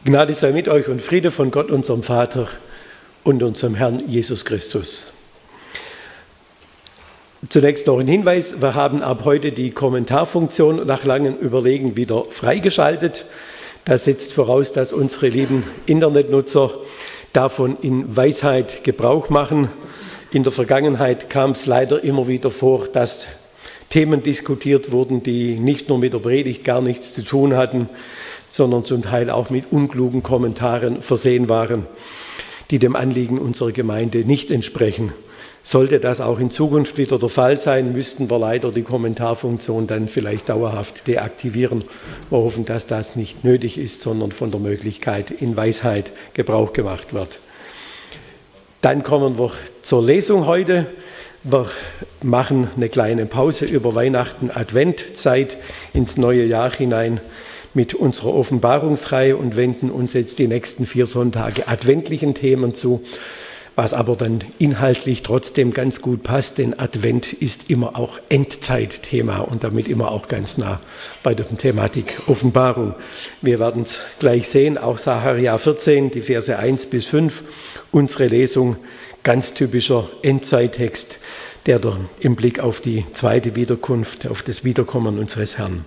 Gnade sei mit euch und Friede von Gott, unserem Vater und unserem Herrn Jesus Christus. Zunächst noch ein Hinweis, wir haben ab heute die Kommentarfunktion nach langem Überlegen wieder freigeschaltet. Das setzt voraus, dass unsere lieben Internetnutzer davon in Weisheit Gebrauch machen. In der Vergangenheit kam es leider immer wieder vor, dass Themen diskutiert wurden, die nicht nur mit der Predigt gar nichts zu tun hatten, sondern zum Teil auch mit unklugen Kommentaren versehen waren, die dem Anliegen unserer Gemeinde nicht entsprechen. Sollte das auch in Zukunft wieder der Fall sein, müssten wir leider die Kommentarfunktion dann vielleicht dauerhaft deaktivieren. Wir hoffen, dass das nicht nötig ist, sondern von der Möglichkeit in Weisheit Gebrauch gemacht wird. Dann kommen wir zur Lesung heute. Wir machen eine kleine Pause über Weihnachten, Adventzeit ins neue Jahr hinein mit unserer Offenbarungsreihe und wenden uns jetzt die nächsten 4 Sonntage adventlichen Themen zu, was aber dann inhaltlich trotzdem ganz gut passt, denn Advent ist immer auch Endzeitthema und damit immer auch ganz nah bei der Thematik Offenbarung. Wir werden es gleich sehen, auch Sacharja 14, die Verse 1 bis 5, unsere Lesung, ganz typischer Endzeittext, der im Blick auf die zweite Wiederkunft, auf das Wiederkommen unseres Herrn.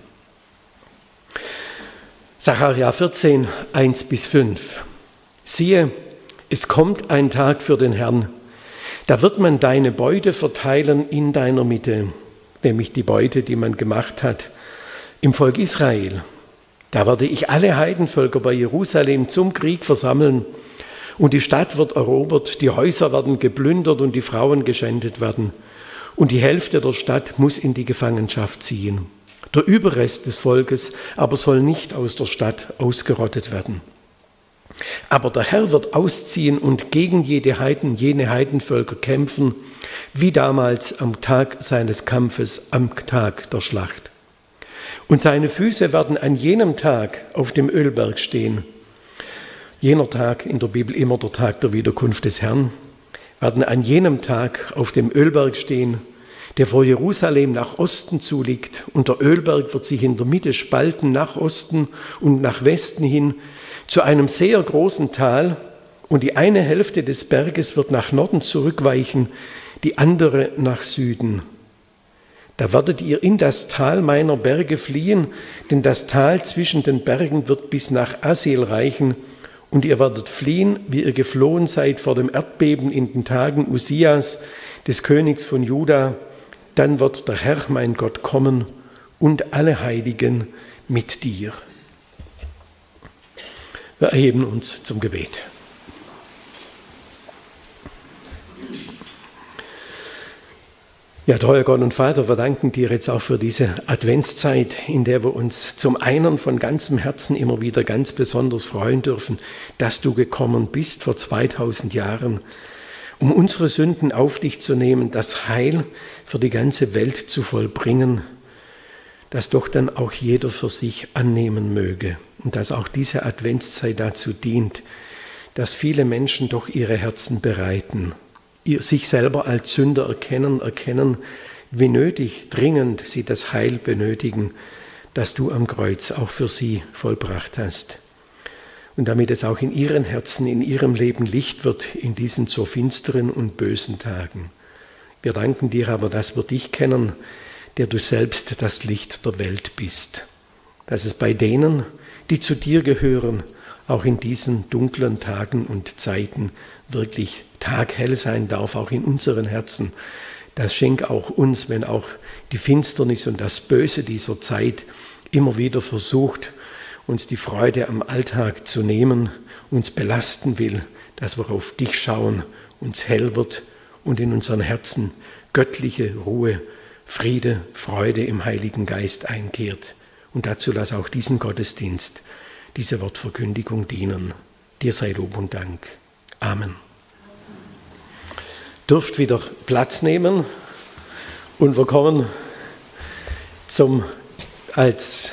Sacharja 14, 1 bis 5. Siehe, es kommt ein Tag für den Herrn, da wird man deine Beute verteilen in deiner Mitte, nämlich die Beute, die man gemacht hat im Volk Israel. Da werde ich alle Heidenvölker bei Jerusalem zum Krieg versammeln und die Stadt wird erobert, die Häuser werden geplündert und die Frauen geschändet werden und die Hälfte der Stadt muss in die Gefangenschaft ziehen. Der Überrest des Volkes aber soll nicht aus der Stadt ausgerottet werden. Aber der Herr wird ausziehen und gegen jene Heidenvölker kämpfen, wie damals am Tag seines Kampfes, am Tag der Schlacht. Und seine Füße werden an jenem Tag auf dem Ölberg stehen. Jener Tag, in der Bibel immer der Tag der Wiederkunft des Herrn, werden an jenem Tag auf dem Ölberg stehen, der vor Jerusalem nach Osten zuliegt, und der Ölberg wird sich in der Mitte spalten nach Osten und nach Westen hin zu einem sehr großen Tal, und die eine Hälfte des Berges wird nach Norden zurückweichen, die andere nach Süden. Da werdet ihr in das Tal meiner Berge fliehen, denn das Tal zwischen den Bergen wird bis nach Asil reichen, und ihr werdet fliehen, wie ihr geflohen seid vor dem Erdbeben in den Tagen Usias, des Königs von Juda. Dann wird der Herr, mein Gott, kommen und alle Heiligen mit dir. Wir erheben uns zum Gebet. Ja, treuer Gott und Vater, wir danken dir jetzt auch für diese Adventszeit, in der wir uns zum einen von ganzem Herzen immer wieder ganz besonders freuen dürfen, dass du gekommen bist vor 2000 Jahren, um unsere Sünden auf dich zu nehmen, das Heil für die ganze Welt zu vollbringen, das doch dann auch jeder für sich annehmen möge und dass auch diese Adventszeit dazu dient, dass viele Menschen doch ihre Herzen bereiten, sich selber als Sünder erkennen, wie nötig, dringend sie das Heil benötigen, das du am Kreuz auch für sie vollbracht hast. Und damit es auch in ihren Herzen, in ihrem Leben Licht wird in diesen so finsteren und bösen Tagen. Wir danken dir aber, dass wir dich kennen, der du selbst das Licht der Welt bist. Dass es bei denen, die zu dir gehören, auch in diesen dunklen Tagen und Zeiten wirklich taghell sein darf, auch in unseren Herzen. Das schenk auch uns, wenn auch die Finsternis und das Böse dieser Zeit immer wieder versucht, uns die Freude am Alltag zu nehmen, uns belasten will, dass wir auf dich schauen, uns hell wird und in unseren Herzen göttliche Ruhe, Friede, Freude im Heiligen Geist einkehrt. Und dazu lass auch diesen Gottesdienst, diese Wortverkündigung dienen. Dir sei Lob und Dank. Amen. Dürft wieder Platz nehmen und wir kommen als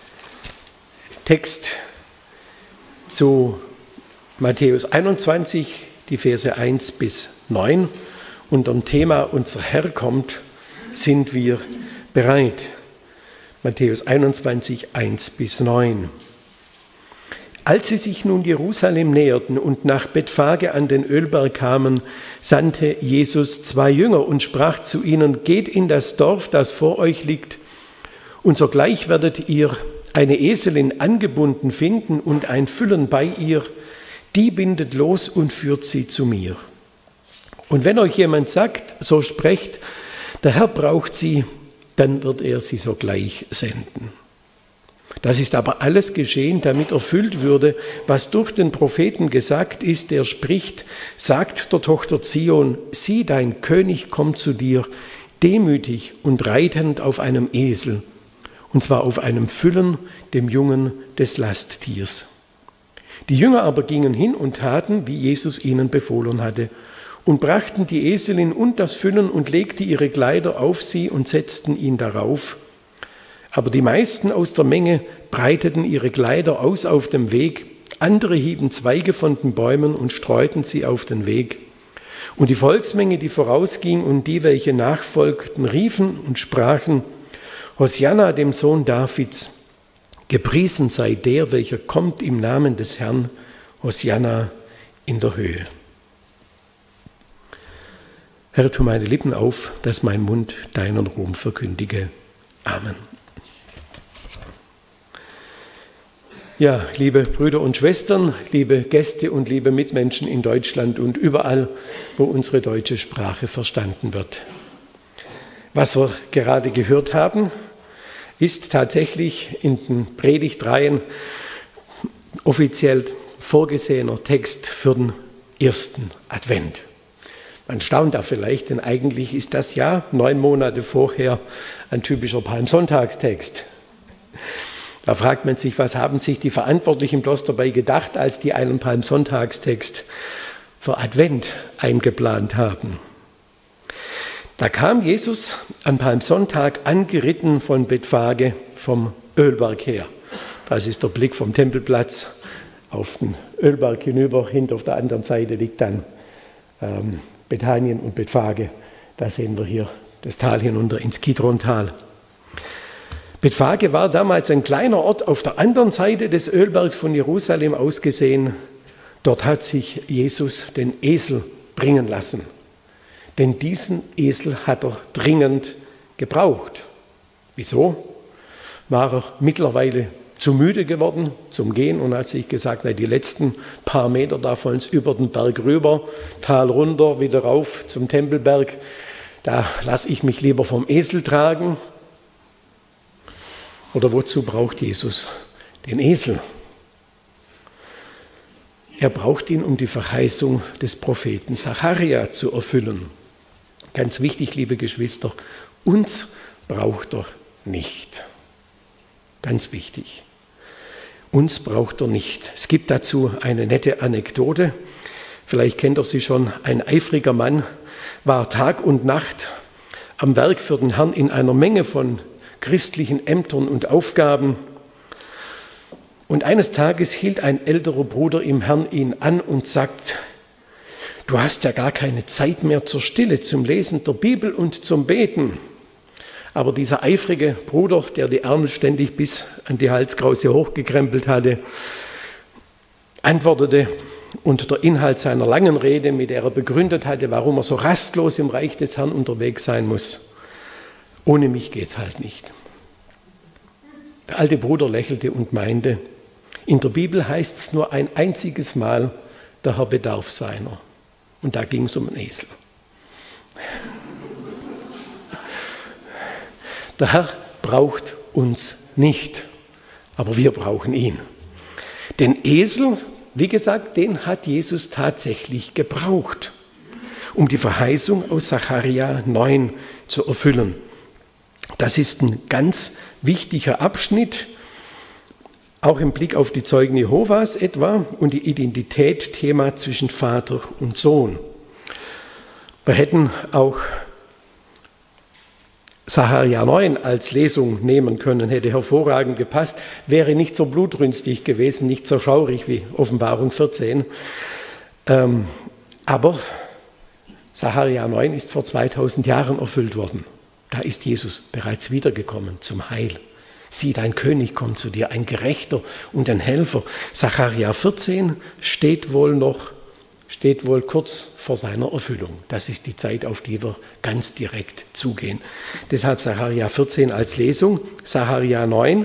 Text zu Matthäus 21, die Verse 1 bis 9. Unter dem Thema Unser Herr kommt, sind wir bereit. Matthäus 21, 1 bis 9. Als sie sich nun Jerusalem näherten und nach Bethphage an den Ölberg kamen, sandte Jesus 2 Jünger und sprach zu ihnen: Geht in das Dorf, das vor euch liegt, und sogleich werdet ihr eine Eselin angebunden finden und ein Füllen bei ihr, die bindet los und führt sie zu mir. Und wenn euch jemand sagt, so sprecht, der Herr braucht sie, dann wird er sie sogleich senden. Das ist aber alles geschehen, damit erfüllt würde, was durch den Propheten gesagt ist, der spricht: Sagt der Tochter Zion, sieh, dein König kommt zu dir, demütig und reitend auf einem Esel, und zwar auf einem Füllen, dem Jungen des Lasttiers. Die Jünger aber gingen hin und taten, wie Jesus ihnen befohlen hatte, und brachten die Eselin und das Füllen und legten ihre Kleider auf sie und setzten ihn darauf. Aber die meisten aus der Menge breiteten ihre Kleider aus auf dem Weg, andere hieben Zweige von den Bäumen und streuten sie auf den Weg. Und die Volksmenge, die vorausging, und die, welche nachfolgten, riefen und sprachen: Hosianna, dem Sohn Davids, gepriesen sei der, welcher kommt im Namen des Herrn, Hosianna in der Höhe. Herr, tu meine Lippen auf, dass mein Mund deinen Ruhm verkündige. Amen. Ja, liebe Brüder und Schwestern, liebe Gäste und liebe Mitmenschen in Deutschland und überall, wo unsere deutsche Sprache verstanden wird. Was wir gerade gehört haben, ist tatsächlich in den Predigtreihen offiziell vorgesehener Text für den ersten Advent. Man staunt da vielleicht, denn eigentlich ist das ja 9 Monate vorher ein typischer Palmsonntagstext. Da fragt man sich, was haben sich die Verantwortlichen bloß dabei gedacht, als die einen Palmsonntagstext für Advent eingeplant haben. Da kam Jesus am Palmsonntag angeritten von Bethphage vom Ölberg her. Das ist der Blick vom Tempelplatz auf den Ölberg hinüber. Hinter auf der anderen Seite liegt dann Bethanien und Bethphage. Da sehen wir hier das Tal hinunter ins Kidrontal. Bethphage war damals ein kleiner Ort auf der anderen Seite des Ölbergs von Jerusalem aus gesehen. Dort hat sich Jesus den Esel bringen lassen. Denn diesen Esel hat er dringend gebraucht. Wieso? War er mittlerweile zu müde geworden zum Gehen und hat sich gesagt, na, die letzten paar Meter davon über den Berg rüber, Tal runter, wieder rauf zum Tempelberg, da lasse ich mich lieber vom Esel tragen. Oder wozu braucht Jesus den Esel? Er braucht ihn, um die Verheißung des Propheten Sacharja zu erfüllen. Ganz wichtig, liebe Geschwister, uns braucht er nicht. Ganz wichtig. Uns braucht er nicht. Es gibt dazu eine nette Anekdote. Vielleicht kennt ihr sie schon. Ein eifriger Mann war Tag und Nacht am Werk für den Herrn in einer Menge von christlichen Ämtern und Aufgaben. Und eines Tages hielt ein älterer Bruder im Herrn ihn an und sagt: Du hast ja gar keine Zeit mehr zur Stille, zum Lesen der Bibel und zum Beten. Aber dieser eifrige Bruder, der die Ärmel ständig bis an die Halskrause hochgekrempelt hatte, antwortete, und der Inhalt seiner langen Rede, mit der er begründet hatte, warum er so rastlos im Reich des Herrn unterwegs sein muss: Ohne mich geht's halt nicht. Der alte Bruder lächelte und meinte: In der Bibel heißt es nur ein einziges Mal, der Herr bedarf seiner. Und da ging es um einen Esel. Der Herr braucht uns nicht, aber wir brauchen ihn. Den Esel, wie gesagt, den hat Jesus tatsächlich gebraucht, um die Verheißung aus Sacharja 9 zu erfüllen. Das ist ein ganz wichtiger Abschnitt, auch im Blick auf die Zeugen Jehovas etwa und die Identität-Thema zwischen Vater und Sohn. Wir hätten auch Sacharja 9 als Lesung nehmen können, hätte hervorragend gepasst, wäre nicht so blutrünstig gewesen, nicht so schaurig wie Offenbarung 14. Aber Sacharja 9 ist vor 2000 Jahren erfüllt worden. Da ist Jesus bereits wiedergekommen zum Heil. Sieh, dein König kommt zu dir, ein Gerechter und ein Helfer. Sacharja 14 steht wohl kurz vor seiner Erfüllung. Das ist die Zeit, auf die wir ganz direkt zugehen. Deshalb Sacharja 14 als Lesung. Sacharja 9,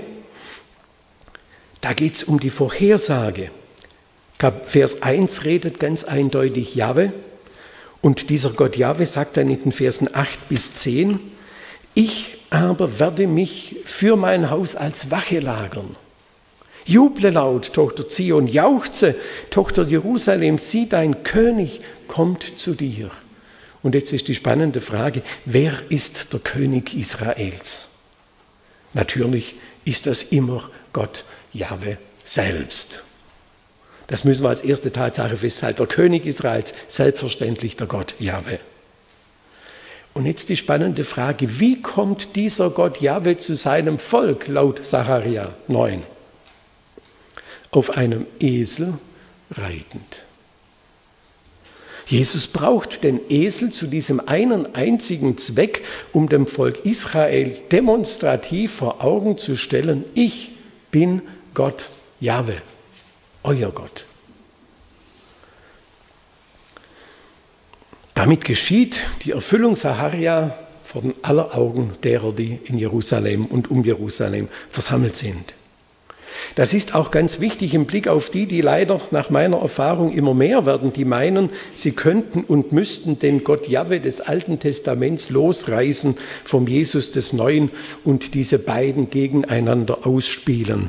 da geht es um die Vorhersage. Vers 1 redet ganz eindeutig Jahwe. Und dieser Gott Jahwe sagt dann in den Versen 8 bis 10, ich aber werde mich für mein Haus als Wache lagern. Juble laut, Tochter Zion, jauchze, Tochter Jerusalem, sieh, dein König kommt zu dir. Und jetzt ist die spannende Frage, wer ist der König Israels? Natürlich ist das immer Gott Jahwe selbst. Das müssen wir als erste Tatsache festhalten. Der König Israels, selbstverständlich der Gott Jahwe. Und jetzt die spannende Frage, wie kommt dieser Gott Jahwe zu seinem Volk, laut Sacharja 9? Auf einem Esel reitend. Jesus braucht den Esel zu diesem einen einzigen Zweck, um dem Volk Israel demonstrativ vor Augen zu stellen, ich bin Gott Jahwe, euer Gott. Damit geschieht die Erfüllung Sacharja vor den aller Augen derer, die in Jerusalem und um Jerusalem versammelt sind. Das ist auch ganz wichtig im Blick auf die, die leider nach meiner Erfahrung immer mehr werden, die meinen, sie könnten und müssten den Gott Jahwe des Alten Testaments losreißen vom Jesus des Neuen und diese beiden gegeneinander ausspielen.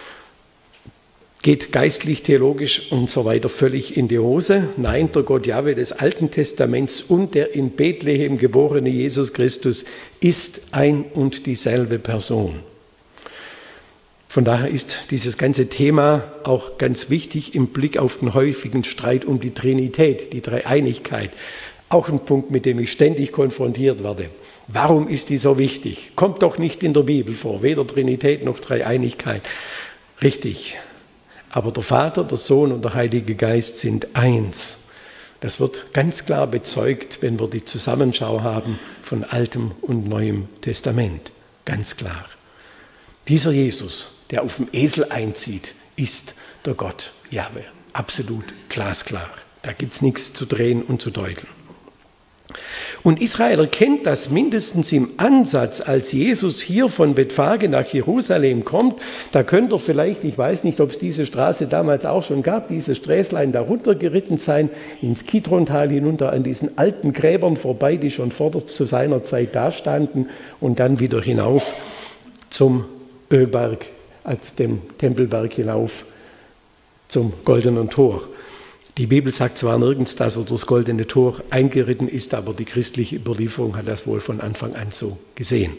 Geht geistlich, theologisch und so weiter völlig in die Hose. Nein, der Gott Jahwe des Alten Testaments und der in Bethlehem geborene Jesus Christus ist ein und dieselbe Person. Von daher ist dieses ganze Thema auch ganz wichtig im Blick auf den häufigen Streit um die Trinität, die Dreieinigkeit. Auch ein Punkt, mit dem ich ständig konfrontiert werde. Warum ist die so wichtig? Kommt doch nicht in der Bibel vor, weder Trinität noch Dreieinigkeit. Richtig. Aber der Vater, der Sohn und der Heilige Geist sind eins. Das wird ganz klar bezeugt, wenn wir die Zusammenschau haben von Altem und Neuem Testament. Ganz klar. Dieser Jesus, der auf dem Esel einzieht, ist der Gott Jahwe. Absolut glasklar. Da gibt es nichts zu drehen und zu deuteln. Und Israel erkennt das mindestens im Ansatz, als Jesus hier von Bethphage nach Jerusalem kommt. Da könnt ihr vielleicht, ich weiß nicht, ob es diese Straße damals auch schon gab, diese Sträßlein da runtergeritten sein, ins Kidrontal hinunter an diesen alten Gräbern vorbei, die schon zu seiner Zeit da standen und dann wieder hinauf zum Ölberg, dem Tempelberg hinauf zum Goldenen Tor. Die Bibel sagt zwar nirgends, dass er durchs Goldene Tor eingeritten ist, aber die christliche Überlieferung hat das wohl von Anfang an so gesehen.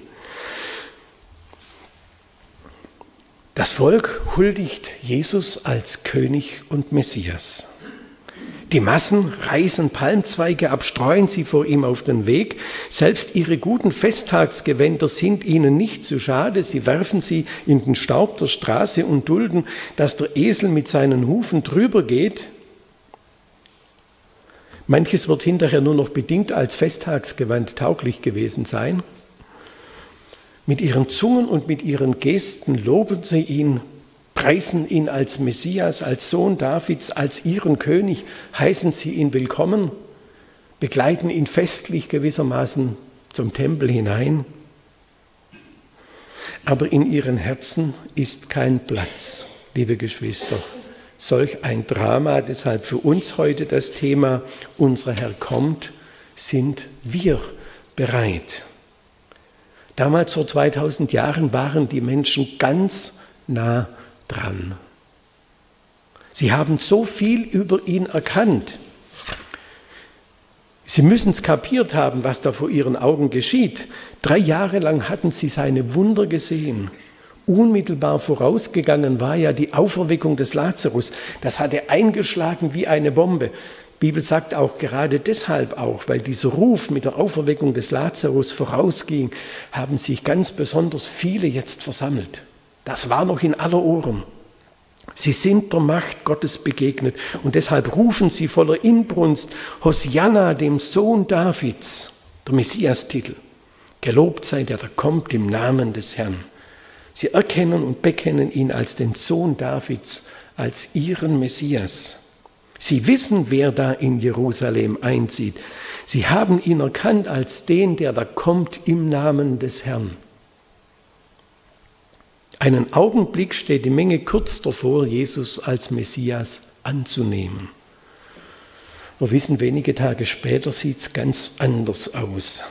Das Volk huldigt Jesus als König und Messias. Die Massen reißen Palmzweige ab, streuen sie vor ihm auf den Weg. Selbst ihre guten Festtagsgewänder sind ihnen nicht zu schade. Sie werfen sie in den Staub der Straße und dulden, dass der Esel mit seinen Hufen drüber geht. Manches wird hinterher nur noch bedingt als Festtagsgewand tauglich gewesen sein. Mit ihren Zungen und mit ihren Gesten loben sie ihn, preisen ihn als Messias, als Sohn Davids, als ihren König, heißen sie ihn willkommen, begleiten ihn festlich gewissermaßen zum Tempel hinein. Aber in ihren Herzen ist kein Platz, liebe Geschwister. Solch ein Drama, deshalb für uns heute das Thema, unser Herr kommt, sind wir bereit. Damals vor 2000 Jahren waren die Menschen ganz nah dran. Sie haben so viel über ihn erkannt. Sie müssen es kapiert haben, was da vor ihren Augen geschieht. 3 Jahre lang hatten sie seine Wunder gesehen. Unmittelbar vorausgegangen war ja die Auferweckung des Lazarus. Das hatte eingeschlagen wie eine Bombe. Die Bibel sagt auch gerade deshalb auch, weil dieser Ruf mit der Auferweckung des Lazarus vorausging, haben sich ganz besonders viele jetzt versammelt. Das war noch in aller Ohren. Sie sind der Macht Gottes begegnet und deshalb rufen sie voller Inbrunst, Hosianna, dem Sohn Davids, der Messias-Titel. Gelobt sei der, der kommt im Namen des Herrn. Sie erkennen und bekennen ihn als den Sohn Davids, als ihren Messias. Sie wissen, wer da in Jerusalem einzieht. Sie haben ihn erkannt als den, der da kommt im Namen des Herrn. Einen Augenblick steht die Menge kurz davor, Jesus als Messias anzunehmen. Wir wissen, wenige Tage später sieht es ganz anders aus.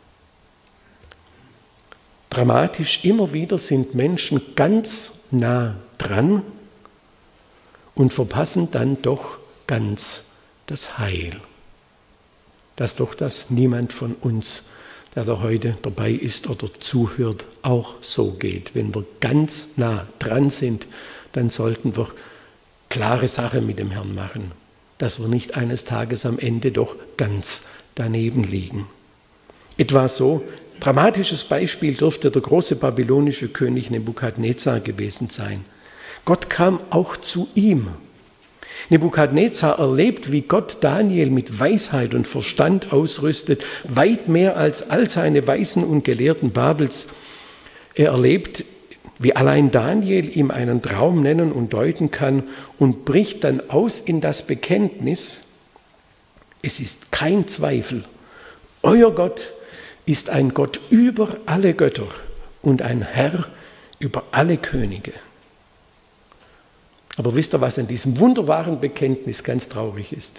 Dramatisch immer wieder sind Menschen ganz nah dran und verpassen dann doch ganz das Heil. Dass doch das niemand von uns, der da heute dabei ist oder zuhört, auch so geht. Wenn wir ganz nah dran sind, dann sollten wir klare Sache mit dem Herrn machen, dass wir nicht eines Tages am Ende doch ganz daneben liegen. Etwa so, dramatisches Beispiel dürfte der große babylonische König Nebukadnezar gewesen sein. Gott kam auch zu ihm. Nebukadnezar erlebt, wie Gott Daniel mit Weisheit und Verstand ausrüstet, weit mehr als all seine Weisen und Gelehrten Babels. Er erlebt, wie allein Daniel ihm einen Traum nennen und deuten kann und bricht dann aus in das Bekenntnis: Es ist kein Zweifel, euer Gott ist ein Gott über alle Götter und ein Herr über alle Könige. Aber wisst ihr, was in diesem wunderbaren Bekenntnis ganz traurig ist?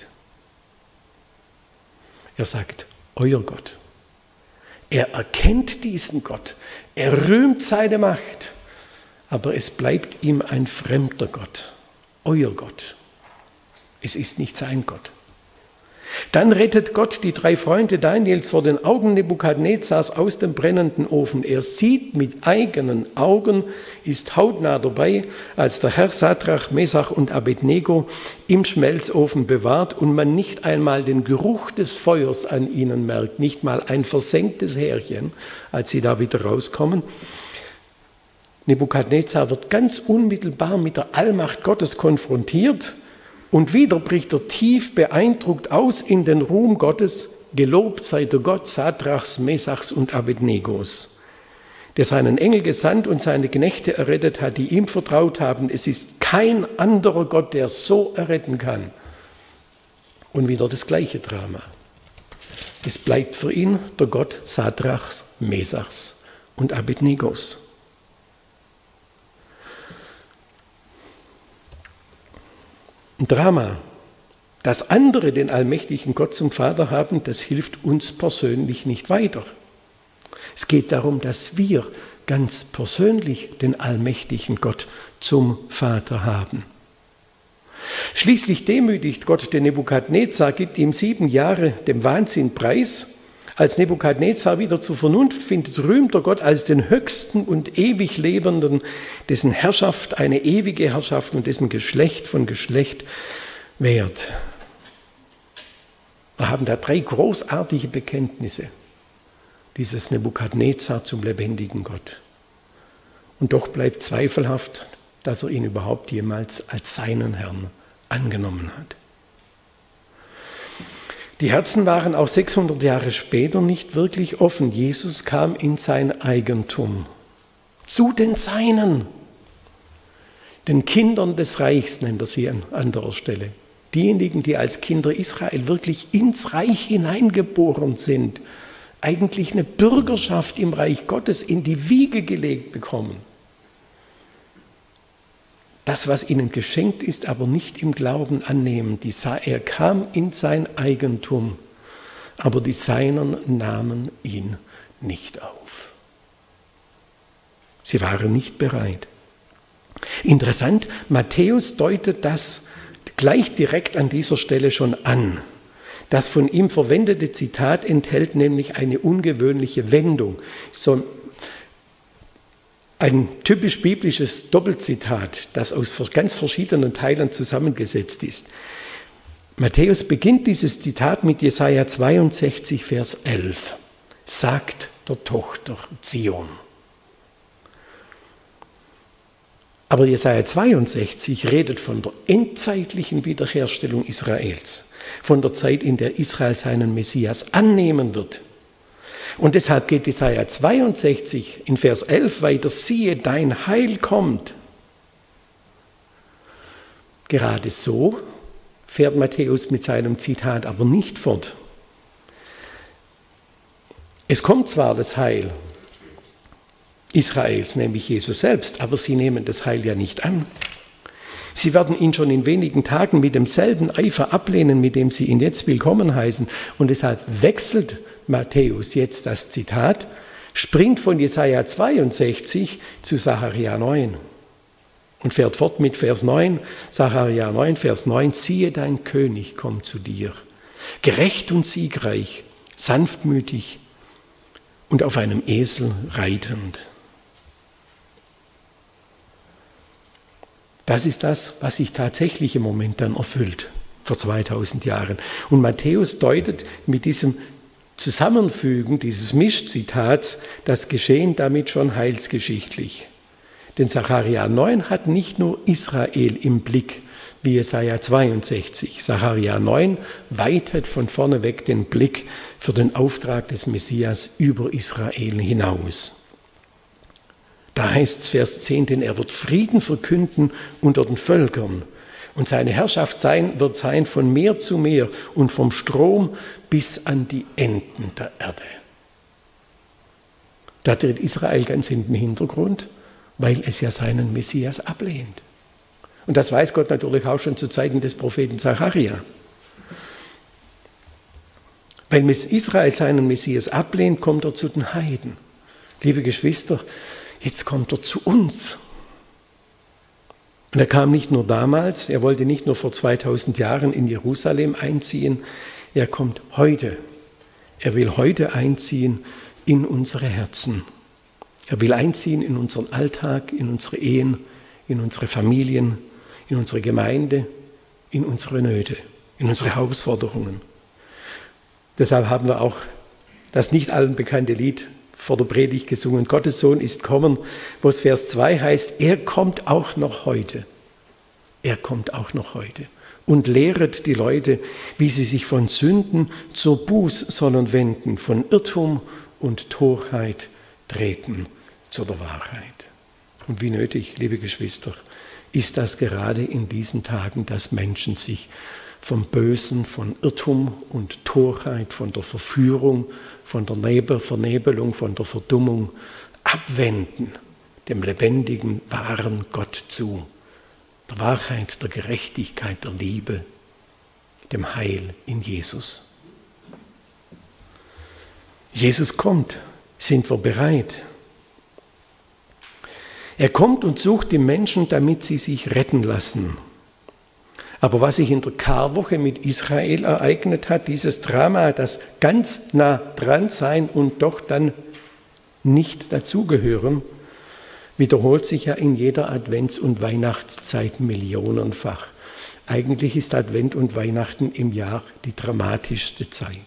Er sagt, euer Gott. Er erkennt diesen Gott, er rühmt seine Macht, aber es bleibt ihm ein fremder Gott, euer Gott. Es ist nicht sein Gott. Dann rettet Gott die 3 Freunde Daniels vor den Augen Nebukadnezars aus dem brennenden Ofen. Er sieht mit eigenen Augen, ist hautnah dabei, als der Herr Sadrach, Mesach und Abednego im Schmelzofen bewahrt und man nicht einmal den Geruch des Feuers an ihnen merkt, nicht mal ein versenktes Härchen, als sie da wieder rauskommen. Nebukadnezar wird ganz unmittelbar mit der Allmacht Gottes konfrontiert. Und wieder bricht er tief beeindruckt aus in den Ruhm Gottes, gelobt sei der Gott Sadrachs, Mesachs und Abednegos, der seinen Engel gesandt und seine Knechte errettet hat, die ihm vertraut haben. Es ist kein anderer Gott, der so erretten kann. Und wieder das gleiche Drama. Es bleibt für ihn der Gott Sadrachs, Mesachs und Abednegos. Ein Drama. Dass andere den allmächtigen Gott zum Vater haben, das hilft uns persönlich nicht weiter. Es geht darum, dass wir ganz persönlich den allmächtigen Gott zum Vater haben. Schließlich demütigt Gott den Nebukadnezar, gibt ihm 7 Jahre dem Wahnsinn preis. Als Nebukadnezar wieder zur Vernunft findet, rühmt er Gott als den Höchsten und ewig Lebenden, dessen Herrschaft eine ewige Herrschaft und dessen Geschlecht von Geschlecht währt. Wir haben da 3 großartige Bekenntnisse dieses Nebukadnezar zum lebendigen Gott. Und doch bleibt zweifelhaft, dass er ihn überhaupt jemals als seinen Herrn angenommen hat. Die Herzen waren auch 600 Jahre später nicht wirklich offen. Jesus kam in sein Eigentum, zu den Seinen, den Kindern des Reichs, nennt er sie an anderer Stelle. Diejenigen, die als Kinder Israel wirklich ins Reich hineingeboren sind, eigentlich eine Bürgerschaft im Reich Gottes in die Wiege gelegt bekommen. Das, was ihnen geschenkt ist, aber nicht im Glauben annehmen. Er kam in sein Eigentum, aber die Seinen nahmen ihn nicht auf. Sie waren nicht bereit. Interessant, Matthäus deutet das gleich direkt an dieser Stelle schon an. Das von ihm verwendete Zitat enthält nämlich eine ungewöhnliche Wendung. So ein typisch biblisches Doppelzitat, das aus ganz verschiedenen Teilen zusammengesetzt ist. Matthäus beginnt dieses Zitat mit Jesaja 62, Vers 11. Sagt der Tochter Zion. Aber Jesaja 62 redet von der endzeitlichen Wiederherstellung Israels, von der Zeit, in der Israel seinen Messias annehmen wird. Und deshalb geht Jesaja 62 in Vers 11 weiter, siehe, dein Heil kommt. Gerade so fährt Matthäus mit seinem Zitat aber nicht fort. Es kommt zwar das Heil Israels, nämlich Jesus selbst, aber sie nehmen das Heil ja nicht an. Sie werden ihn schon in wenigen Tagen mit demselben Eifer ablehnen, mit dem sie ihn jetzt willkommen heißen. Und deshalb wechselt Matthäus jetzt das Zitat, springt von Jesaja 62 zu Sacharja 9 und fährt fort mit Vers 9, Sacharja 9, Vers 9, siehe, dein König kommt zu dir, gerecht und siegreich, sanftmütig und auf einem Esel reitend. Das ist das, was sich tatsächlich im Moment dann erfüllt, vor 2000 Jahren. Und Matthäus deutet mit diesem Zusammenfügen dieses Mischzitats das Geschehen damit schon heilsgeschichtlich. Denn Sacharja 9 hat nicht nur Israel im Blick, wie Jesaja 62. Sacharja 9 weitet von vorne weg den Blick für den Auftrag des Messias über Israel hinaus. Da heißt es, Vers 10, denn er wird Frieden verkünden unter den Völkern und seine Herrschaft wird sein von Meer zu Meer und vom Strom bis an die Enden der Erde. Da tritt Israel ganz in den Hintergrund, weil es ja seinen Messias ablehnt. Und das weiß Gott natürlich auch schon zu Zeiten des Propheten Sacharja. Weil Israel seinen Messias ablehnt, kommt er zu den Heiden. Liebe Geschwister, jetzt kommt er zu uns. Und er kam nicht nur damals, er wollte nicht nur vor 2000 Jahren in Jerusalem einziehen, er kommt heute. Er will heute einziehen in unsere Herzen. Er will einziehen in unseren Alltag, in unsere Ehen, in unsere Familien, in unsere Gemeinde, in unsere Nöte, in unsere Herausforderungen. Deshalb haben wir auch das nicht allen bekannte Lied vor der Predigt gesungen, Gottes Sohn ist kommen, wo es Vers 2 heißt, er kommt auch noch heute. Er kommt auch noch heute und lehret die Leute, wie sie sich von Sünden zur Buß sollen wenden, von Irrtum und Torheit treten zu der Wahrheit. Und wie nötig, liebe Geschwister, ist das gerade in diesen Tagen, dass Menschen sich vom Bösen, von Irrtum und Torheit, von der Verführung, von der Vernebelung, von der Verdummung abwenden, dem lebendigen, wahren Gott zu, der Wahrheit, der Gerechtigkeit, der Liebe, dem Heil in Jesus. Jesus kommt, sind wir bereit? Er kommt und sucht die Menschen, damit sie sich retten lassen. Aber was sich in der Karwoche mit Israel ereignet hat, dieses Drama, das ganz nah dran sein und doch dann nicht dazugehören, wiederholt sich ja in jeder Advents- und Weihnachtszeit millionenfach. Eigentlich ist Advent und Weihnachten im Jahr die dramatischste Zeit.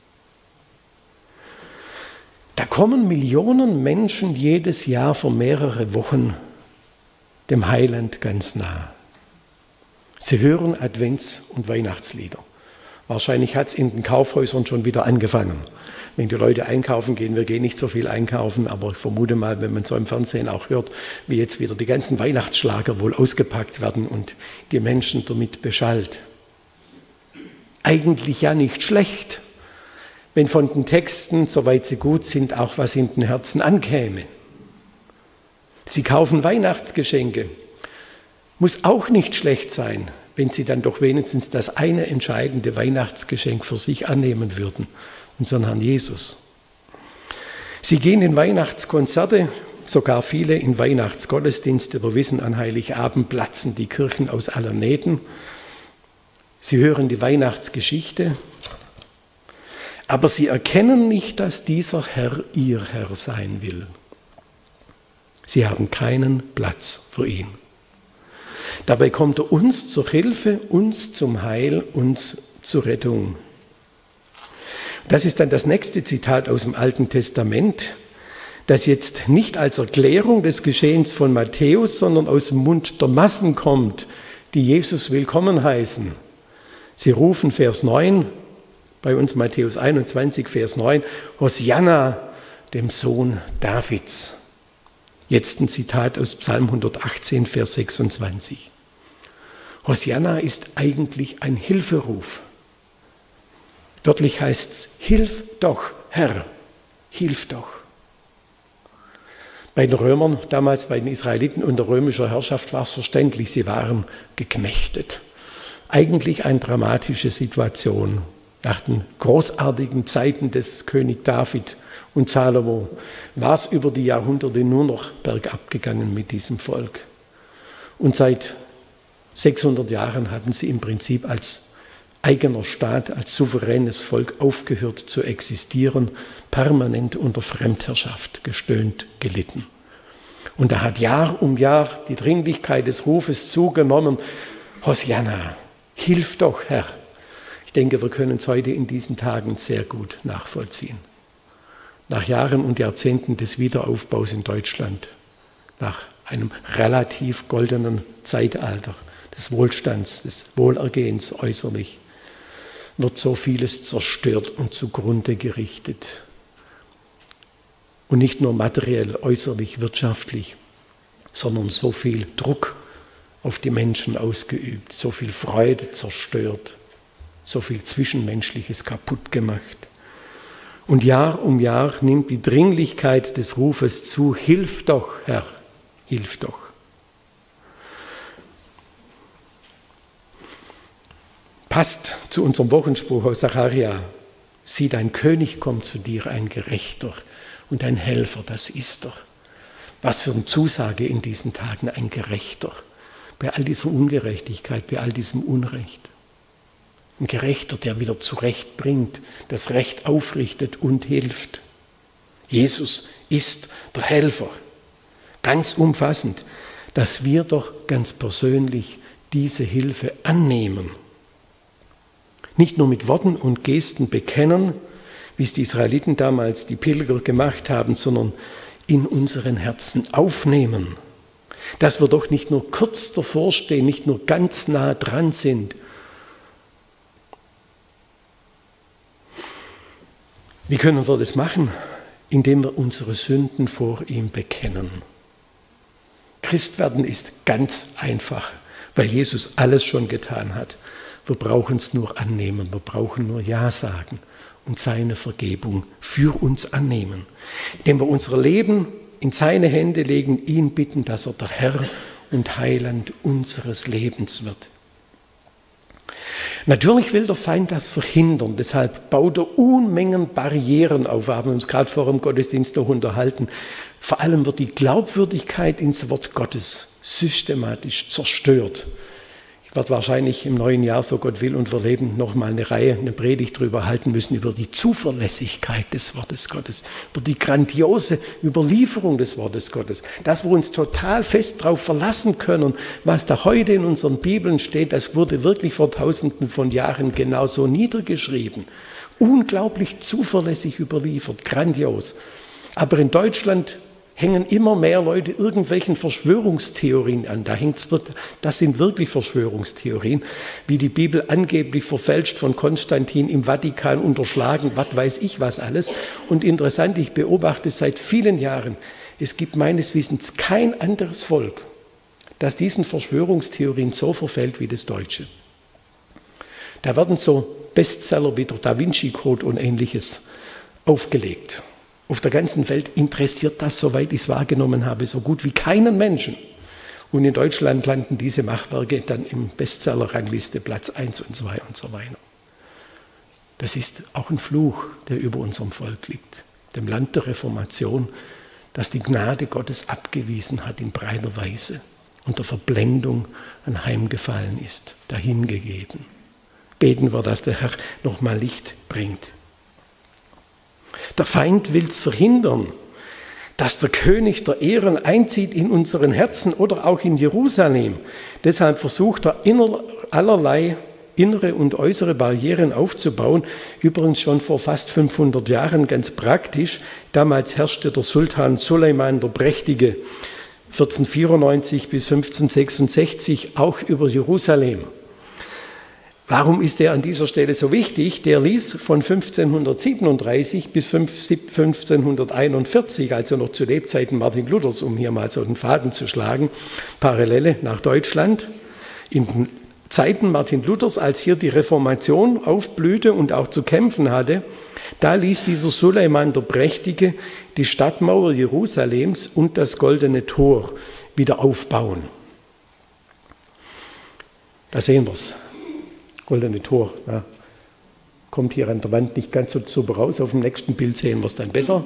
Da kommen Millionen Menschen jedes Jahr für mehrere Wochen dem Heiland ganz nah. Sie hören Advents- und Weihnachtslieder. Wahrscheinlich hat es in den Kaufhäusern schon wieder angefangen. Wenn die Leute einkaufen gehen, wir gehen nicht so viel einkaufen, aber ich vermute mal, wenn man so im Fernsehen auch hört, wie jetzt wieder die ganzen Weihnachtsschlager wohl ausgepackt werden und die Menschen damit beschallt. Eigentlich ja nicht schlecht, wenn von den Texten, soweit sie gut sind, auch was in den Herzen ankäme. Sie kaufen Weihnachtsgeschenke. Muss auch nicht schlecht sein, wenn sie dann doch wenigstens das eine entscheidende Weihnachtsgeschenk für sich annehmen würden, unseren Herrn Jesus. Sie gehen in Weihnachtskonzerte, sogar viele in Weihnachtsgottesdienste. Wir wissen, an Heiligabend platzen die Kirchen aus allen Nähten. Sie hören die Weihnachtsgeschichte, aber sie erkennen nicht, dass dieser Herr ihr Herr sein will. Sie haben keinen Platz für ihn. Dabei kommt er uns zur Hilfe, uns zum Heil, uns zur Rettung. Das ist dann das nächste Zitat aus dem Alten Testament, das jetzt nicht als Erklärung des Geschehens von Matthäus, sondern aus dem Mund der Massen kommt, die Jesus willkommen heißen. Sie rufen, Vers 9, Bei uns Matthäus 21, Vers 9, Hosianna, dem Sohn Davids. Jetzt ein Zitat aus Psalm 118, Vers 26. Hosianna ist eigentlich ein Hilferuf. Wörtlich heißt es, hilf doch, Herr, hilf doch. Bei den Römern, damals bei den Israeliten unter römischer Herrschaft, war es verständlich, sie waren geknechtet. Eigentlich eine dramatische Situation. Nach den großartigen Zeiten des König David und Salomo war es über die Jahrhunderte nur noch bergab gegangen mit diesem Volk. Und seit 600 Jahren hatten sie im Prinzip als eigener Staat, als souveränes Volk aufgehört zu existieren, permanent unter Fremdherrschaft gestöhnt, gelitten. Und da hat Jahr um Jahr die Dringlichkeit des Rufes zugenommen, Hosianna, hilf doch, Herr. Ich denke, wir können es heute in diesen Tagen sehr gut nachvollziehen. Nach Jahren und Jahrzehnten des Wiederaufbaus in Deutschland, nach einem relativ goldenen Zeitalter des Wohlstands, des Wohlergehens äußerlich, wird so vieles zerstört und zugrunde gerichtet. Und nicht nur materiell, äußerlich, wirtschaftlich, sondern so viel Druck auf die Menschen ausgeübt, so viel Freude zerstört, so viel Zwischenmenschliches kaputt gemacht. Und Jahr um Jahr nimmt die Dringlichkeit des Rufes zu, hilf doch, Herr, hilf doch. Passt zu unserem Wochenspruch aus Sacharja, sieh, dein König kommt zu dir, ein Gerechter und ein Helfer, das ist er. Was für eine Zusage in diesen Tagen, ein Gerechter, bei all dieser Ungerechtigkeit, bei all diesem Unrecht. Ein Gerechter, der wieder zurechtbringt, das Recht aufrichtet und hilft. Jesus ist der Helfer, ganz umfassend, dass wir doch ganz persönlich diese Hilfe annehmen. Nicht nur mit Worten und Gesten bekennen, wie es die Israeliten damals, die Pilger, gemacht haben, sondern in unseren Herzen aufnehmen. Dass wir doch nicht nur kurz davor stehen, nicht nur ganz nah dran sind. Wie können wir das machen? Indem wir unsere Sünden vor ihm bekennen. Christwerden ist ganz einfach, weil Jesus alles schon getan hat. Wir brauchen es nur annehmen, wir brauchen nur Ja sagen und seine Vergebung für uns annehmen. Indem wir unser Leben in seine Hände legen, ihn bitten, dass er der Herr und Heiland unseres Lebens wird. Natürlich will der Feind das verhindern, deshalb baut er Unmengen Barrieren auf. Wir haben uns gerade vor dem Gottesdienst noch unterhalten. Vor allem wird die Glaubwürdigkeit ins Wort Gottes systematisch zerstört. Ich werde wahrscheinlich im neuen Jahr, so Gott will und wir leben, nochmal eine Predigt darüber halten müssen, über die Zuverlässigkeit des Wortes Gottes, über die grandiose Überlieferung des Wortes Gottes, dass wir uns total fest darauf verlassen können, was da heute in unseren Bibeln steht, das wurde wirklich vor Tausenden von Jahren genauso niedergeschrieben. Unglaublich zuverlässig überliefert, grandios. Aber in Deutschland hängen immer mehr Leute irgendwelchen Verschwörungstheorien an. Das sind wirklich Verschwörungstheorien, wie die Bibel angeblich verfälscht von Konstantin im Vatikan unterschlagen, was weiß ich was alles. Und interessant, ich beobachte seit vielen Jahren, es gibt meines Wissens kein anderes Volk, das diesen Verschwörungstheorien so verfällt wie das Deutsche. Da werden so Bestseller wie der Da Vinci Code und Ähnliches aufgelegt. Auf der ganzen Welt interessiert das, soweit ich es wahrgenommen habe, so gut wie keinen Menschen. Und in Deutschland landen diese Machwerke dann im Bestseller-Rangliste Platz 1 und 2 und so weiter. Das ist auch ein Fluch, der über unserem Volk liegt, dem Land der Reformation, das die Gnade Gottes abgewiesen hat in breiter Weise und der Verblendung anheimgefallen ist, dahingegeben. Beten wir, dass der Herr nochmal Licht bringt. Der Feind will es verhindern, dass der König der Ehren einzieht in unseren Herzen oder auch in Jerusalem. Deshalb versucht er allerlei innere und äußere Barrieren aufzubauen. Übrigens schon vor fast 500 Jahren ganz praktisch. Damals herrschte der Sultan Suleiman der Prächtige 1494 bis 1566 auch über Jerusalem. Warum ist der an dieser Stelle so wichtig? Der ließ von 1537 bis 1541, also noch zu Lebzeiten Martin Luthers, um hier mal so den Faden zu schlagen, Parallele nach Deutschland. In den Zeiten Martin Luthers, als hier die Reformation aufblühte und auch zu kämpfen hatte, da ließ dieser Suleiman der Prächtige die Stadtmauer Jerusalems und das Goldene Tor wieder aufbauen. Da sehen wir es. Goldene Tor. Ja. Kommt hier an der Wand nicht ganz so super raus. Auf dem nächsten Bild sehen wir es dann besser.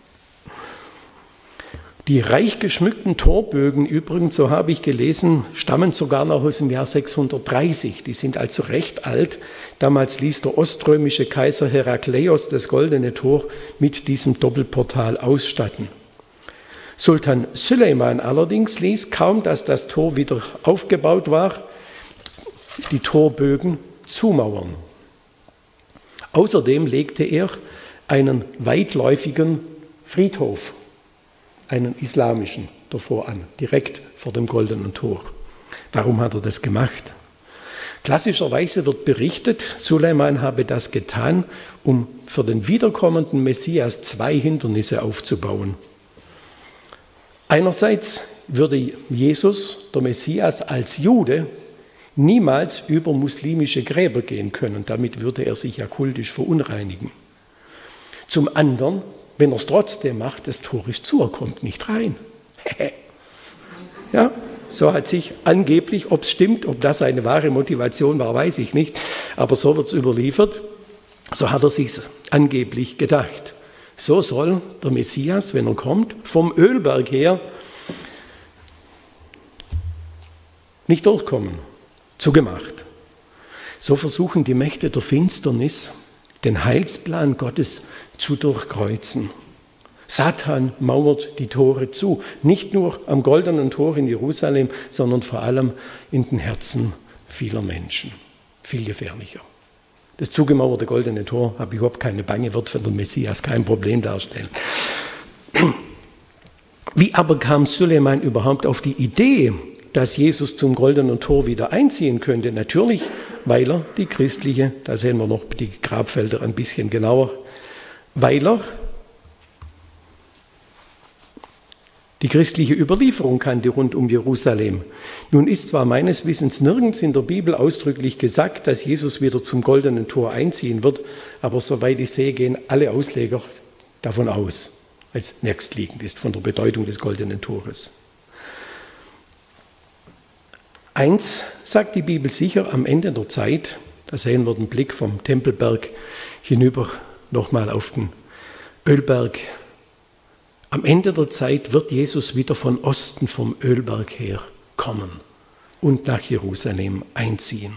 Die reich geschmückten Torbögen übrigens, so habe ich gelesen, stammen sogar noch aus dem Jahr 630. Die sind also recht alt. Damals ließ der oströmische Kaiser Herakleios das Goldene Tor mit diesem Doppelportal ausstatten. Sultan Süleyman allerdings ließ, kaum dass das Tor wieder aufgebaut war, die Torbögen zumauern. Außerdem legte er einen weitläufigen Friedhof, einen islamischen, davor an, direkt vor dem Goldenen Tor. Warum hat er das gemacht? Klassischerweise wird berichtet, Suleiman habe das getan, um für den wiederkommenden Messias zwei Hindernisse aufzubauen. Einerseits würde Jesus, der Messias, als Jude niemals über muslimische Gräber gehen können. Damit würde er sich ja kultisch verunreinigen. Zum anderen, wenn er es trotzdem macht, das Tor ist zu, er kommt nicht rein. Ja, so hat sich angeblich, ob es stimmt, ob das eine wahre Motivation war, weiß ich nicht, aber so wird es überliefert, so hat er sich angeblich gedacht. So soll der Messias, wenn er kommt, vom Ölberg her nicht durchkommen. Zugemacht. So versuchen die Mächte der Finsternis, den Heilsplan Gottes zu durchkreuzen. Satan mauert die Tore zu, nicht nur am Goldenen Tor in Jerusalem, sondern vor allem in den Herzen vieler Menschen. Viel gefährlicher. Das zugemauerte Goldene Tor, habe ich überhaupt keine Bange, wird für den Messias kein Problem darstellen. Wie aber kam Suleiman überhaupt auf die Idee, dass Jesus zum Goldenen Tor wieder einziehen könnte? Natürlich, weil er die christliche, da sehen wir noch die Grabfelder ein bisschen genauer, weil er die christliche Überlieferung kannte rund um Jerusalem. Nun ist zwar meines Wissens nirgends in der Bibel ausdrücklich gesagt, dass Jesus wieder zum Goldenen Tor einziehen wird, aber soweit ich sehe, gehen alle Ausleger davon aus, als nächstliegend ist von der Bedeutung des Goldenen Tores. Eins sagt die Bibel sicher, am Ende der Zeit, da sehen wir den Blick vom Tempelberg hinüber nochmal auf den Ölberg. Am Ende der Zeit wird Jesus wieder von Osten vom Ölberg her kommen und nach Jerusalem einziehen.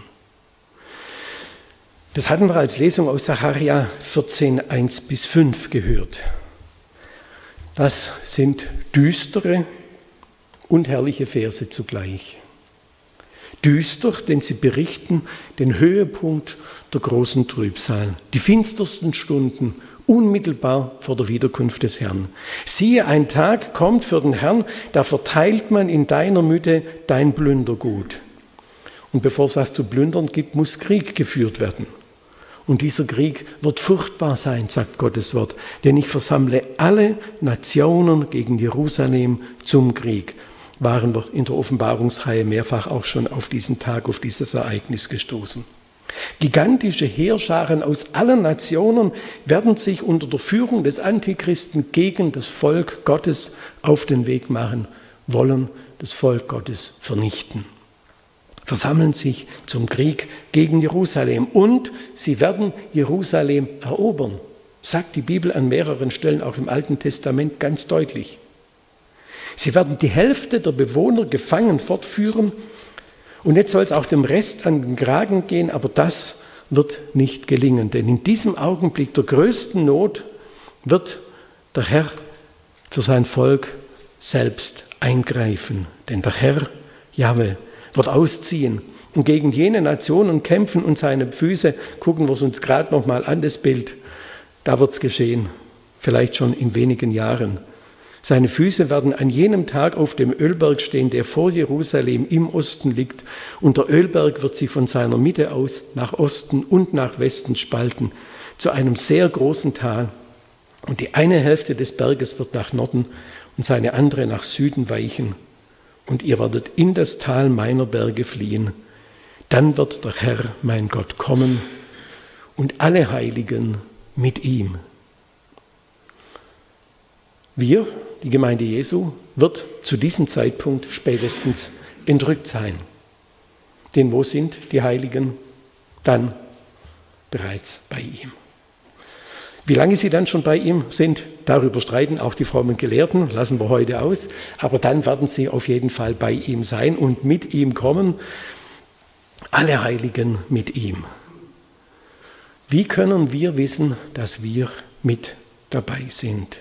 Das hatten wir als Lesung aus Sacharja 14, 1-5 gehört. Das sind düstere und herrliche Verse zugleich. Düster, denn sie berichten den Höhepunkt der großen Trübsal, die finstersten Stunden unmittelbar vor der Wiederkunft des Herrn. Siehe, ein Tag kommt für den Herrn, da verteilt man in deiner Mitte dein Plündergut. Und bevor es was zu plündern gibt, muss Krieg geführt werden. Und dieser Krieg wird furchtbar sein, sagt Gottes Wort, denn ich versammle alle Nationen gegen Jerusalem zum Krieg. Waren wir in der Offenbarungsreihe mehrfach auch schon auf diesen Tag, auf dieses Ereignis gestoßen. Gigantische Heerscharen aus allen Nationen werden sich unter der Führung des Antichristen gegen das Volk Gottes auf den Weg machen, wollen das Volk Gottes vernichten. Versammeln sich zum Krieg gegen Jerusalem und sie werden Jerusalem erobern, sagt die Bibel an mehreren Stellen, auch im Alten Testament ganz deutlich. Sie werden die Hälfte der Bewohner gefangen fortführen und jetzt soll es auch dem Rest an den Kragen gehen, aber das wird nicht gelingen, denn in diesem Augenblick der größten Not wird der Herr für sein Volk selbst eingreifen, denn der Herr, Jahwe, wird ausziehen und gegen jene Nationen kämpfen und seine Füße, gucken wir es uns gerade noch mal an, das Bild, da wird es geschehen, vielleicht schon in wenigen Jahren. Seine Füße werden an jenem Tag auf dem Ölberg stehen, der vor Jerusalem im Osten liegt. Und der Ölberg wird sich von seiner Mitte aus nach Osten und nach Westen spalten, zu einem sehr großen Tal. Und die eine Hälfte des Berges wird nach Norden und seine andere nach Süden weichen. Und ihr werdet in das Tal meiner Berge fliehen. Dann wird der Herr, mein Gott, kommen und alle Heiligen mit ihm. Wir, die Gemeinde Jesu, wird zu diesem Zeitpunkt spätestens entrückt sein. Denn wo sind die Heiligen? Dann bereits bei ihm. Wie lange sie dann schon bei ihm sind, darüber streiten auch die frommen Gelehrten, lassen wir heute aus. Aber dann werden sie auf jeden Fall bei ihm sein und mit ihm kommen. Alle Heiligen mit ihm. Wie können wir wissen, dass wir mit dabei sind?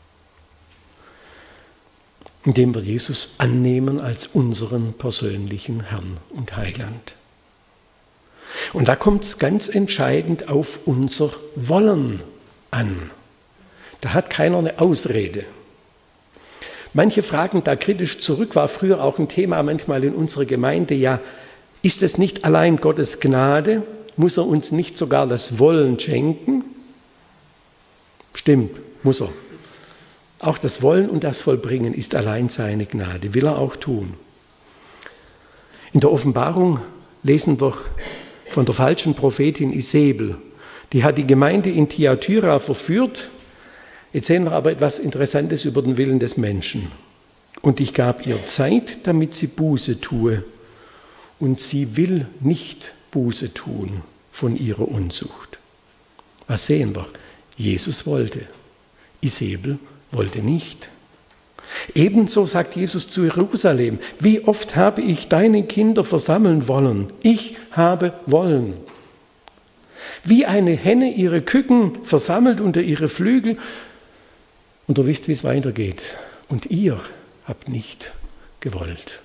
Indem wir Jesus annehmen als unseren persönlichen Herrn und Heiland. Und da kommt es ganz entscheidend auf unser Wollen an. Da hat keiner eine Ausrede. Manche fragen da kritisch zurück, war früher auch ein Thema manchmal in unserer Gemeinde, ja, ist es nicht allein Gottes Gnade? Muss er uns nicht sogar das Wollen schenken? Stimmt, muss er. Auch das Wollen und das Vollbringen ist allein seine Gnade, will er auch tun. In der Offenbarung lesen wir von der falschen Prophetin Isabel. Die hat die Gemeinde in Thyatira verführt. Jetzt sehen wir aber etwas Interessantes über den Willen des Menschen. Und ich gab ihr Zeit, damit sie Buße tue. Und sie will nicht Buße tun von ihrer Unzucht. Was sehen wir? Jesus wollte. Isabel wollte nicht. Ebenso sagt Jesus zu Jerusalem, wie oft habe ich deine Kinder versammeln wollen? Ich habe wollen. Wie eine Henne ihre Küken versammelt unter ihre Flügel. Und ihr wisst, wie es weitergeht. Und ihr habt nicht gewollt.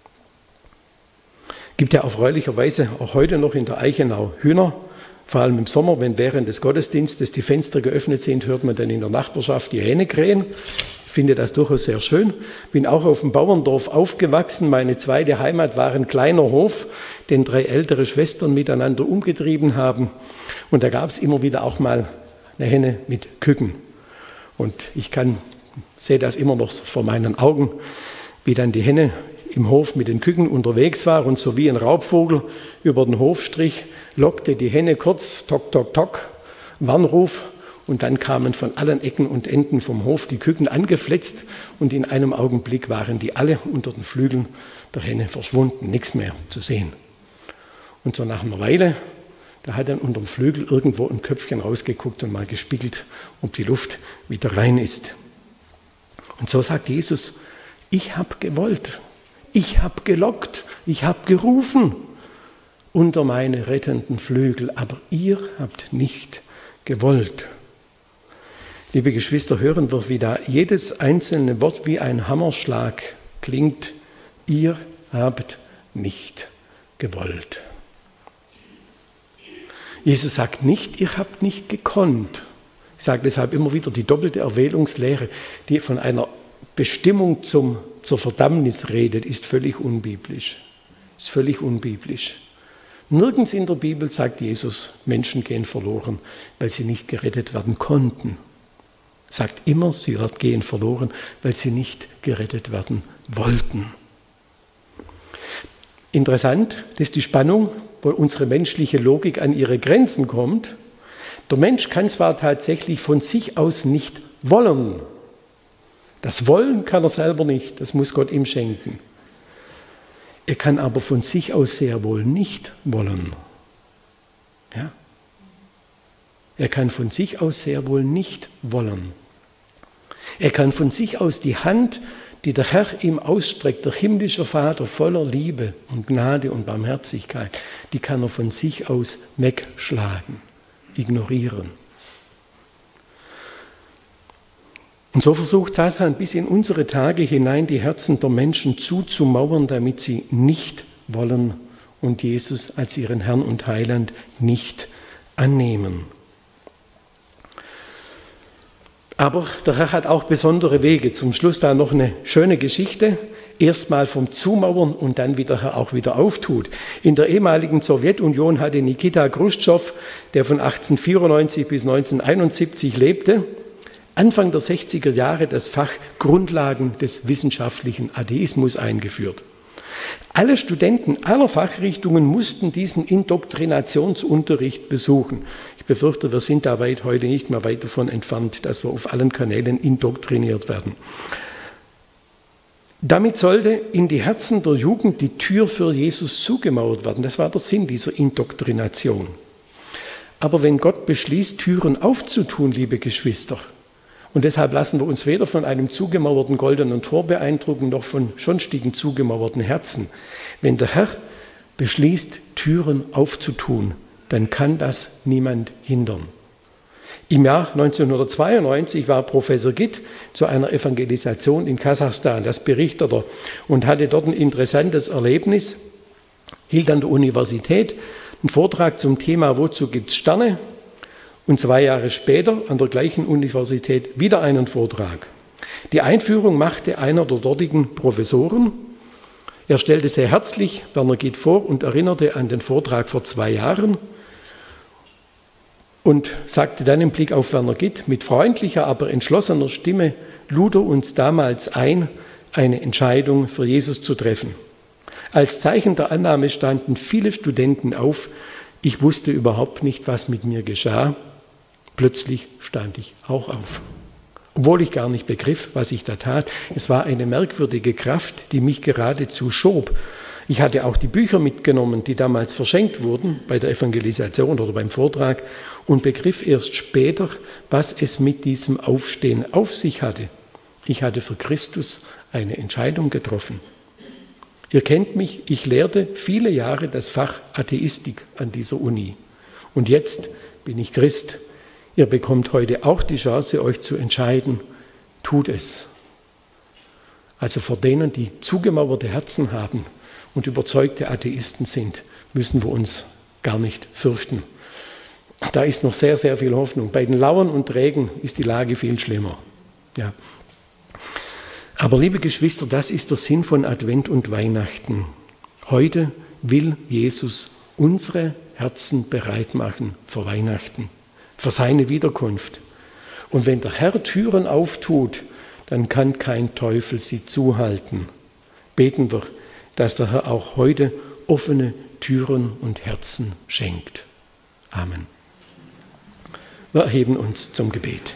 Gibt ja erfreulicherweise auch heute noch in der Eichenau Hühner. Vor allem im Sommer, wenn während des Gottesdienstes die Fenster geöffnet sind, hört man dann in der Nachbarschaft die Hähne krähen. Ich finde das durchaus sehr schön. Bin auch auf dem Bauerndorf aufgewachsen. Meine zweite Heimat war ein kleiner Hof, den 3 ältere Schwestern miteinander umgetrieben haben. Und da gab es immer wieder auch mal eine Henne mit Küken. Und ich sehe das immer noch vor meinen Augen, wie dann die Henne im Hof mit den Küken unterwegs war und so wie ein Raubvogel über den Hof strich, lockte die Henne kurz, tok, tok, tok, Warnruf, und dann kamen von allen Ecken und Enden vom Hof die Küken angefletzt und in einem Augenblick waren die alle unter den Flügeln der Henne verschwunden, nichts mehr zu sehen. Und so nach einer Weile, da hat dann unterm Flügel irgendwo ein Köpfchen rausgeguckt und mal gespiegelt, ob die Luft wieder rein ist. Und so sagt Jesus, ich habe gewollt, ich habe gelockt, ich habe gerufen unter meine rettenden Flügel, aber ihr habt nicht gewollt. Liebe Geschwister, hören wir, wie da jedes einzelne Wort wie ein Hammerschlag klingt. Ihr habt nicht gewollt. Jesus sagt nicht, ihr habt nicht gekonnt. Ich sage deshalb immer wieder die doppelte Erwählungslehre, die von einer Bestimmung zur Verdammnis redet, ist völlig unbiblisch. Ist völlig unbiblisch. Nirgends in der Bibel sagt Jesus, Menschen gehen verloren, weil sie nicht gerettet werden konnten. Sagt immer, sie gehen verloren, weil sie nicht gerettet werden wollten. Interessant, das ist die Spannung, wo unsere menschliche Logik an ihre Grenzen kommt. Der Mensch kann zwar tatsächlich von sich aus nicht wollen. Das Wollen kann er selber nicht, das muss Gott ihm schenken. Er kann aber von sich aus sehr wohl nicht wollen. Ja? Er kann von sich aus sehr wohl nicht wollen. Er kann von sich aus die Hand, die der Herr ihm ausstreckt, der himmlische Vater voller Liebe und Gnade und Barmherzigkeit, die kann er von sich aus wegschlagen, ignorieren. Und so versucht Satan bis in unsere Tage hinein die Herzen der Menschen zuzumauern, damit sie nicht wollen und Jesus als ihren Herrn und Heiland nicht annehmen. Aber der Herr hat auch besondere Wege. Zum Schluss da noch eine schöne Geschichte. Erstmal vom Zumauern und dann wieder auch wieder auftut. In der ehemaligen Sowjetunion hatte Nikita Chruschtschow, der von 1894 bis 1971 lebte, Anfang der 60er Jahre das Fach Grundlagen des wissenschaftlichen Atheismus eingeführt. Alle Studenten aller Fachrichtungen mussten diesen Indoktrinationsunterricht besuchen. Ich befürchte, wir sind da heute nicht mehr weit davon entfernt, dass wir auf allen Kanälen indoktriniert werden. Damit sollte in die Herzen der Jugend die Tür für Jesus zugemauert werden. Das war der Sinn dieser Indoktrination. Aber wenn Gott beschließt, Türen aufzutun, liebe Geschwister, und deshalb lassen wir uns weder von einem zugemauerten goldenen Tor beeindrucken, noch von sonstigen zugemauerten Herzen. Wenn der Herr beschließt, Türen aufzutun, dann kann das niemand hindern. Im Jahr 1992 war Professor Gitt zu einer Evangelisation in Kasachstan, das berichtet er, und hatte dort ein interessantes Erlebnis, hielt an der Universität einen Vortrag zum Thema Wozu gibt es Sterne? Und 2 Jahre später an der gleichen Universität wieder einen Vortrag. Die Einführung machte einer der dortigen Professoren. Er stellte sehr herzlich Werner Gitt vor und erinnerte an den Vortrag vor 2 Jahren und sagte dann im Blick auf Werner Gitt, mit freundlicher, aber entschlossener Stimme lud er uns damals ein, eine Entscheidung für Jesus zu treffen. Als Zeichen der Annahme standen viele Studenten auf. Ich wusste überhaupt nicht, was mit mir geschah. Plötzlich stand ich auch auf. Obwohl ich gar nicht begriff, was ich da tat. Es war eine merkwürdige Kraft, die mich geradezu schob. Ich hatte auch die Bücher mitgenommen, die damals verschenkt wurden bei der Evangelisation oder beim Vortrag und begriff erst später, was es mit diesem Aufstehen auf sich hatte. Ich hatte für Christus eine Entscheidung getroffen. Ihr kennt mich, ich lehrte viele Jahre das Fach Atheistik an dieser Uni. Und jetzt bin ich Christ. Ihr bekommt heute auch die Chance, euch zu entscheiden, tut es. Also vor denen, die zugemauerte Herzen haben und überzeugte Atheisten sind, müssen wir uns gar nicht fürchten. Da ist noch sehr, sehr viel Hoffnung. Bei den Lauern und Trägen ist die Lage viel schlimmer. Ja. Aber liebe Geschwister, das ist der Sinn von Advent und Weihnachten. Heute will Jesus unsere Herzen bereit machen für Weihnachten, für seine Wiederkunft. Und wenn der Herr Türen auftut, dann kann kein Teufel sie zuhalten. Beten wir, dass der Herr auch heute offene Türen und Herzen schenkt. Amen. Wir erheben uns zum Gebet.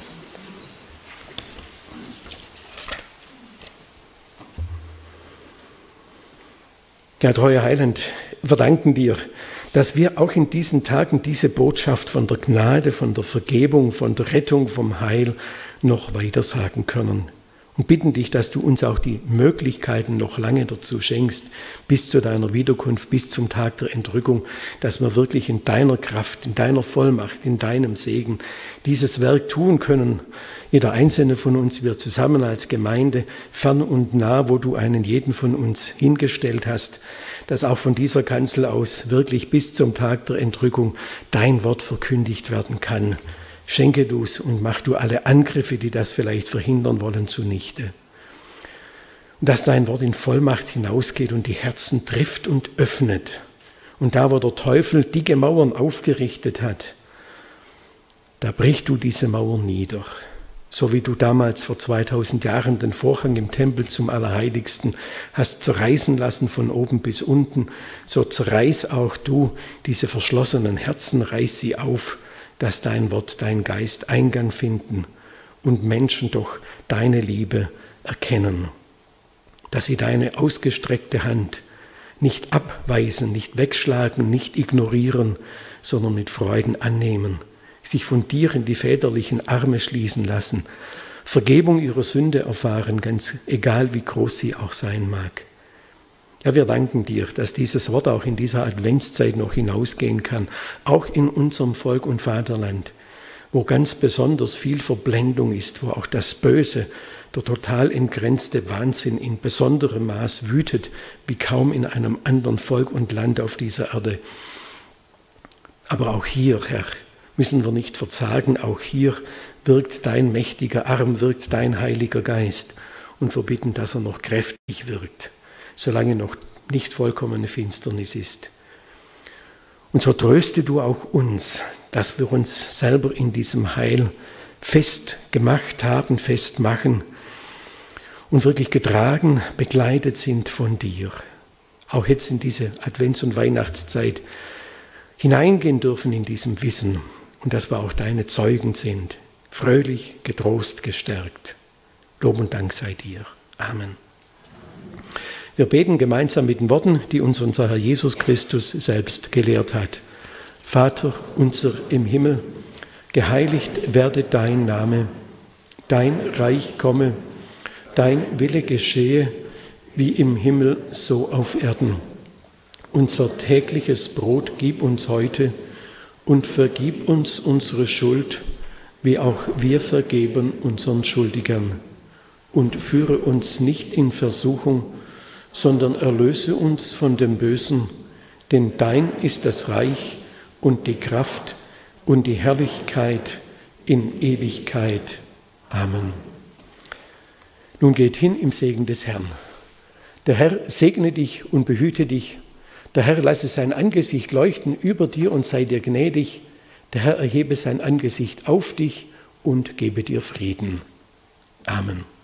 Ja, treuer Heiland, wir danken dir, dass wir auch in diesen Tagen diese Botschaft von der Gnade, von der Vergebung, von der Rettung, vom Heil noch weitersagen können. Und bitten dich, dass du uns auch die Möglichkeiten noch lange dazu schenkst, bis zu deiner Wiederkunft, bis zum Tag der Entrückung, dass wir wirklich in deiner Kraft, in deiner Vollmacht, in deinem Segen dieses Werk tun können. Jeder einzelne von uns, wir zusammen als Gemeinde, fern und nah, wo du einen jeden von uns hingestellt hast, dass auch von dieser Kanzel aus wirklich bis zum Tag der Entrückung dein Wort verkündigt werden kann. Schenke du's und mach du alle Angriffe, die das vielleicht verhindern wollen, zunichte. Und dass dein Wort in Vollmacht hinausgeht und die Herzen trifft und öffnet. Und da, wo der Teufel dicke Mauern aufgerichtet hat, da brichst du diese Mauern nieder. So wie du damals vor 2000 Jahren den Vorhang im Tempel zum Allerheiligsten hast zerreißen lassen von oben bis unten, so zerreiß auch du diese verschlossenen Herzen, reiß sie auf, dass dein Wort, dein Geist Eingang finden und Menschen doch deine Liebe erkennen. Dass sie deine ausgestreckte Hand nicht abweisen, nicht wegschlagen, nicht ignorieren, sondern mit Freuden annehmen, sich von dir in die väterlichen Arme schließen lassen, Vergebung ihrer Sünde erfahren, ganz egal wie groß sie auch sein mag. Ja, wir danken dir, dass dieses Wort auch in dieser Adventszeit noch hinausgehen kann, auch in unserem Volk und Vaterland, wo ganz besonders viel Verblendung ist, wo auch das Böse, der total entgrenzte Wahnsinn in besonderem Maß wütet, wie kaum in einem anderen Volk und Land auf dieser Erde. Aber auch hier, Herr, müssen wir nicht verzagen. Auch hier wirkt dein mächtiger Arm, wirkt dein Heiliger Geist. Und wir bitten, dass er noch kräftig wirkt, solange noch nicht vollkommene Finsternis ist. Und so tröste du auch uns, dass wir uns selber in diesem Heil festgemacht haben, festmachen und wirklich getragen, begleitet sind von dir. Auch jetzt in diese Advents- und Weihnachtszeit hineingehen dürfen in diesem Wissen und dass wir auch deine Zeugen sind, fröhlich, getrost, gestärkt. Lob und Dank sei dir. Amen. Wir beten gemeinsam mit den Worten, die uns unser Herr Jesus Christus selbst gelehrt hat. Vater unser im Himmel, geheiligt werde dein Name, dein Reich komme, dein Wille geschehe, wie im Himmel, so auf Erden. Unser tägliches Brot gib uns heute und vergib uns unsere Schuld, wie auch wir vergeben unseren Schuldigern. Und führe uns nicht in Versuchung, sondern erlöse uns von dem Bösen, denn dein ist das Reich und die Kraft und die Herrlichkeit in Ewigkeit. Amen. Nun geht hin im Segen des Herrn. Der Herr segne dich und behüte dich. Der Herr lasse sein Angesicht leuchten über dir und sei dir gnädig. Der Herr erhebe sein Angesicht auf dich und gebe dir Frieden. Amen.